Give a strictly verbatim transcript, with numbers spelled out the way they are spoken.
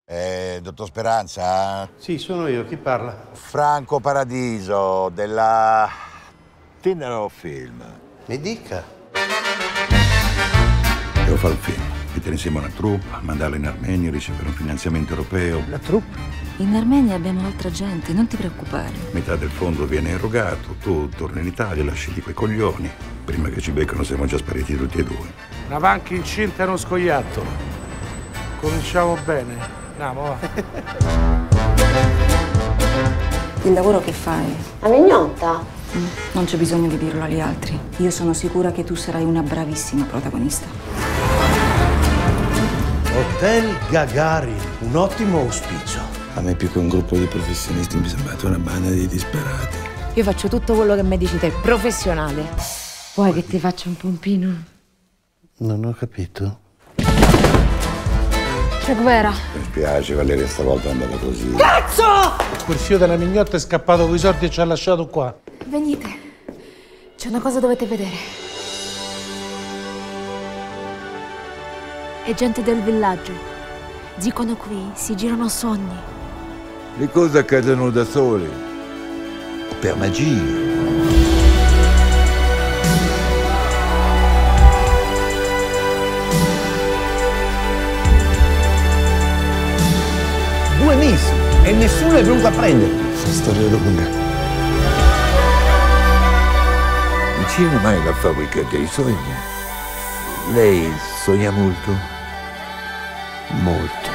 Eh, dottor Speranza? Sì, sono io, chi parla? Franco Paradiso, della Tenero Film. Mi dica. Devo fare un film, mettere insieme una troupe, mandarla in Armenia, ricevere un finanziamento europeo. La troupe? In Armenia abbiamo altra gente, non ti preoccupare. Metà del fondo viene erogato, tu torni in Italia, lasci di quei coglioni. Prima che ci beccano siamo già spariti tutti e due. Una vanca incinta e uno scoiattolo. Cominciamo bene. Andiamo, va. Il lavoro che fai? La mignotta? Mm, non c'è bisogno di dirlo agli altri. Io sono sicura che tu sarai una bravissima protagonista. Hotel Gagarin, un ottimo auspicio. A me più che un gruppo di professionisti mi è sembrato una banda di disperati. Io faccio tutto quello che mi dici te, professionale. Vuoi che ti faccia un pompino? Non ho capito. Che guerra? Mi spiace, Valeria, stavolta è andata così. Cazzo! Quel figlio della mignotta è scappato coi soldi e ci ha lasciato qua. Venite. C'è una cosa dovete vedere. È gente del villaggio. Dicono qui si girano sogni. Le cose accadono da sole. Per magia. Due mesi e nessuno è venuto a prenderti. Una storia lunga. Il cinema è la fabbrica dei sogni. Lei sogna molto? Molto.